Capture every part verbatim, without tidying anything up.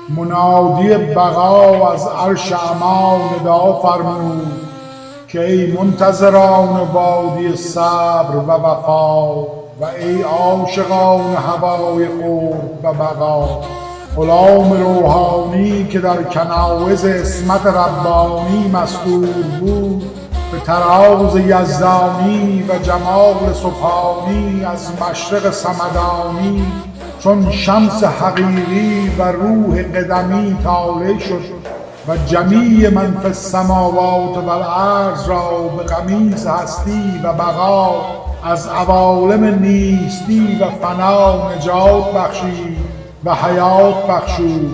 منادی بقا از عرش عما ندا فرمود که ای منتظران وادی صبر و وفا و ای عاشقان هوای قرب و بقا، غلام روحانی که در کنایز عصمت ربانی مستور بود، به طراز یزدانی و جمال سبحانی از مشرق صمدانی چون شمس حقیقی و روح قدمی طالع شد و جمیع من فی السماوات و الارض را به قمیص هستی و بقا از عوالم نیستی و فنا نجات بخشید و حیات بخشود.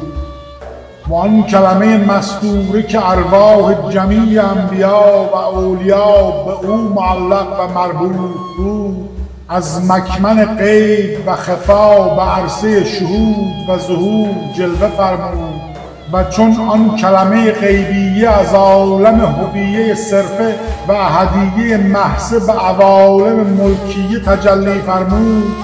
و آن کلمه مستوره که ارواح جمیع انبیا و اولیا به او معلق و مربوط بود، از مکمن غیب و خفا به عرصه شهود و ظهور جلوه فرمود و چون آن کلمه غیبیه از عالم هویه صرفه و احدیه محض به عوالم ملکیه تجلی فرمود،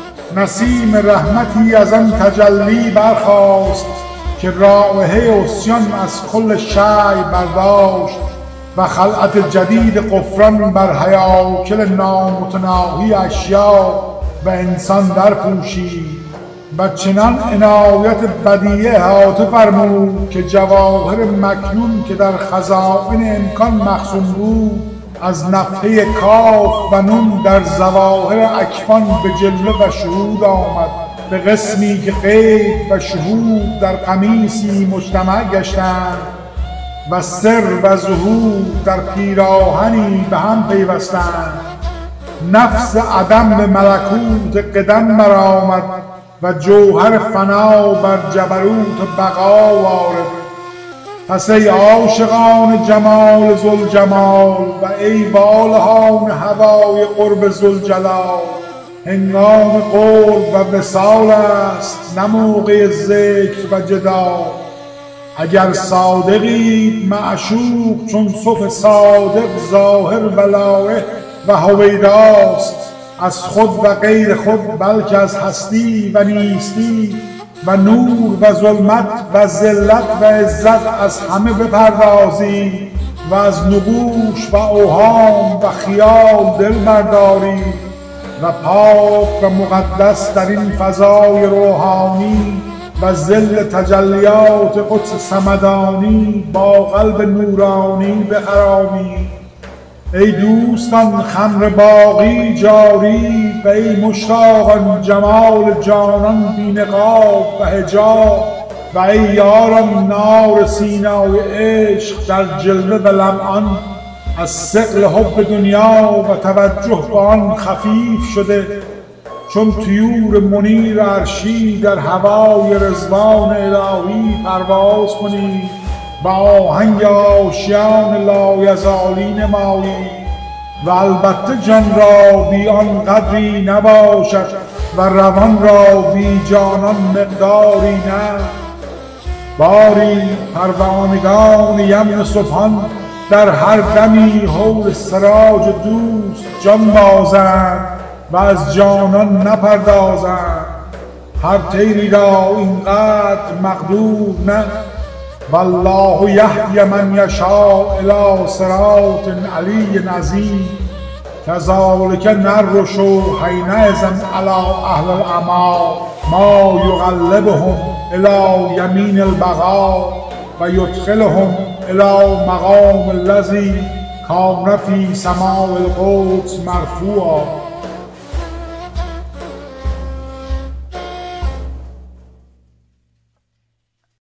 نسیم رحمتی از آن تجلی برخاست که رائحه عصیان از کل شیء برداشت و خلعت جدید غفران بر هیاکل نامتناهی اشیا و انسان در پوشید و چنان عنایت بدیعه احاطه فرمود که جواهر مکنون که در خزائن امکان مخزون بود از نفحه کاف و نون در ظواهر اکفان به جلوه و شهود آمد، به قسمی که غیب و شهود در قمیصی مجتمع گشتند و سر و ظهور در پیراهنی به هم پیوستند. نفس عدم به ملکوت قدم برآمد و جوهر فنا بر جبروت بقا وارد. پس ای عاشقان جمال ذوالجمال و ای والهان هوای قرب ذوالجلال، هنگام قرب و وصال است نه موقع ذکر و جدال. اگر صادقید معشوق چون صبح صادق ظاهر و لایح و هویداست، از خود و غیر خود بلکه از هستی و نیستی و نور و ظلمت و ذلت و عزت از همه بپردازید و از نقوش و اوهام و خیال دل بردارید و پاک و مقدس در این فضای روحانی و ظل تجلیات قدس صمدانی با قلب نورانی بخرامید. ای دوستان خمر باقی جاری و ای مشتاقان جمال جانان بی نقاب و حجاب و ای یاران نار سینای عشق در جلوه و لمعان، از ثقل حب دنیا و توجه به آن خفیف شده چون طیور منیر عرشی در هوای رضوان الهی پرواز کنید و آهنگ آشیان لایزالی نمایید و البته جان را بی آن قدری نباشد و روان را بی جانان مقداری نه. باری پروانگان یمن سبحان در هر دمی حول سراج دوست جان بازند و از جانان نپردازند. هر طیری را اینقدر مقدور نه. والله یهدی من یشاء الی صراط علی عظیم. کذالک نرش حینئذ علی اهل العمی ما یقلبهم الی یمین البقا و یدخلهم الی مقام الذی کان فی سماء القدس مرفوعا.